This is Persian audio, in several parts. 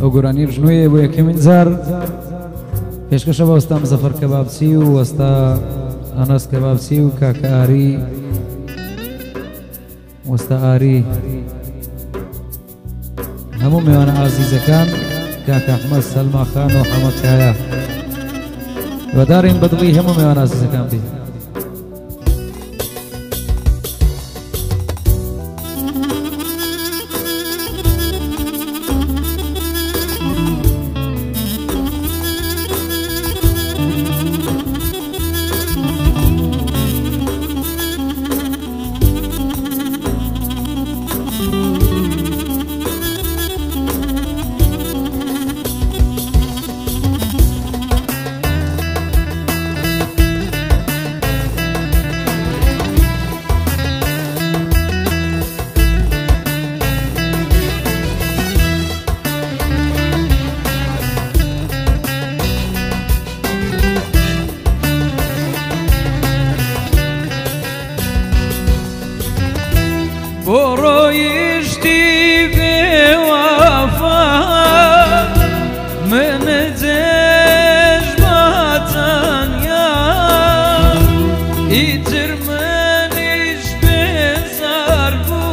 ئەو گۆرانی ژنوویە بۆ یەکەمین جار پێشکەشە بە وەستا مزەفەر کەبابچی و وەستا ئەنەس کەبابچی و کاکە ئاری وەستا ئاری هەموو میوانە ئازیزەکان کاکە ئەحمەد سەلما خان و حەمەد کایە وەدارین بەدڵی هەموو میوانە ئازیزەکان بێ برويشتي بوفا من ججباتن يا يترمنيش بزربو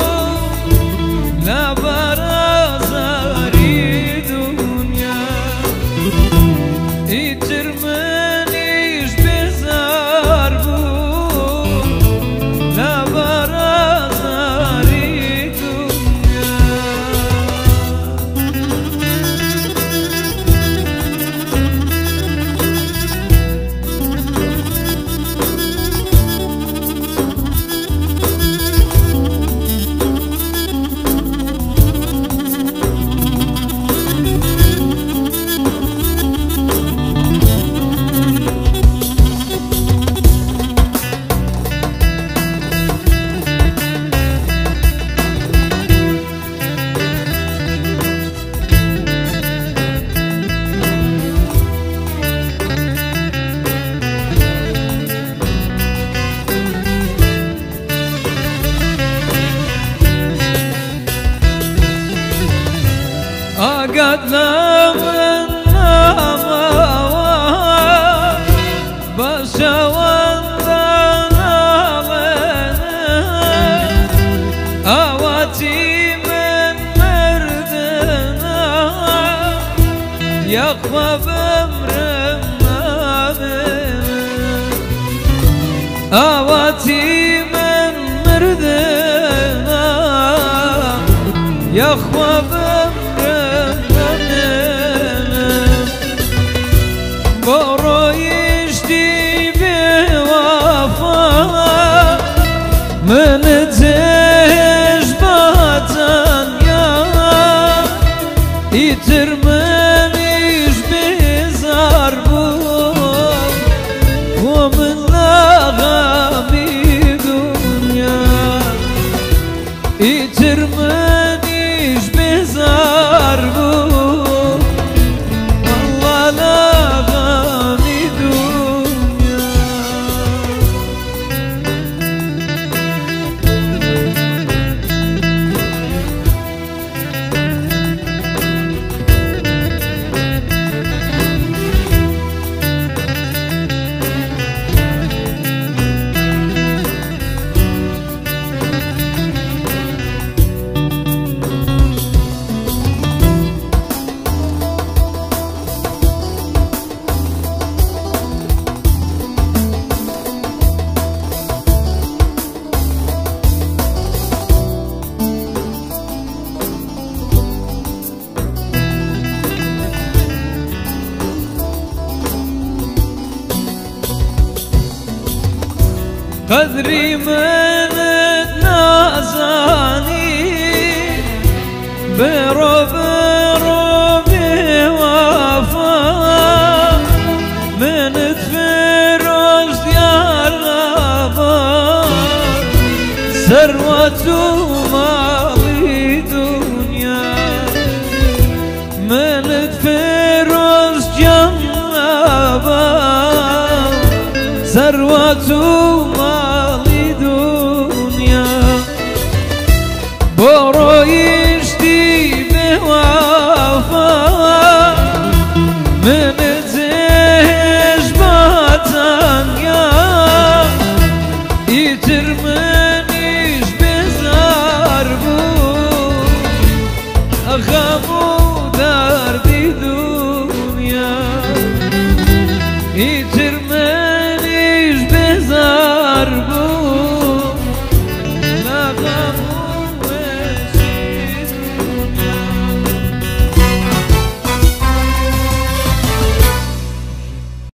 لا برازاري دنيا يترمنيش بزربو لا قد لمن ناموا بشوان أواتي من مردنا يقوى بمرنا أواتي من مردنا يقوى برويشتي بوفا من ججباتن يا يترمنيش بزربو ومن لغامي دنيا يترمنيش بزربو والله لغامي دنيا قدري من نازاني برو بوفا من تفرج ديال غابات ثروة مالي دنيا من تفرج جنبات ثروة مالي دنيا برويشتي بوفا غم